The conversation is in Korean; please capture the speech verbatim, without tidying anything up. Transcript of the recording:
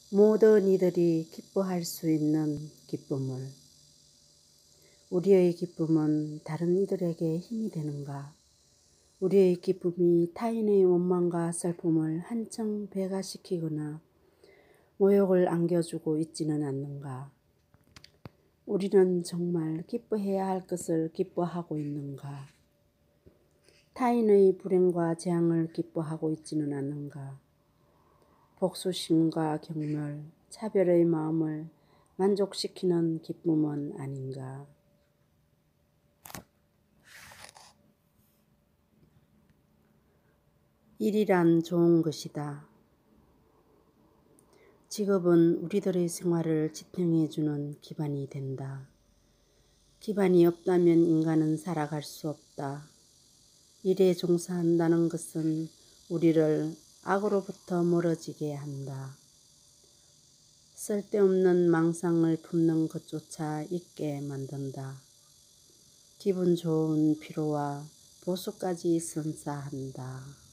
모든 이들이 기뻐할 수 있는 기쁨을. 우리의 기쁨은 다른 이들에게 힘이 되는가? 우리의 기쁨이 타인의 원망과 슬픔을 한층 배가시키거나 모욕을 안겨주고 있지는 않는가? 우리는 정말 기뻐해야 할 것을 기뻐하고 있는가? 타인의 불행과 재앙을 기뻐하고 있지는 않는가? 복수심과 경멸, 차별의 마음을 만족시키는 기쁨은 아닌가? 일이란 좋은 것이다. 직업은 우리들의 생활을 지탱해주는 기반이 된다. 기반이 없다면 인간은 살아갈 수 없다. 일에 종사한다는 것은 우리를 악으로부터 멀어지게 한다. 쓸데없는 망상을 품는 것조차 잊게 만든다. 기분 좋은 피로와 보수까지 선사한다.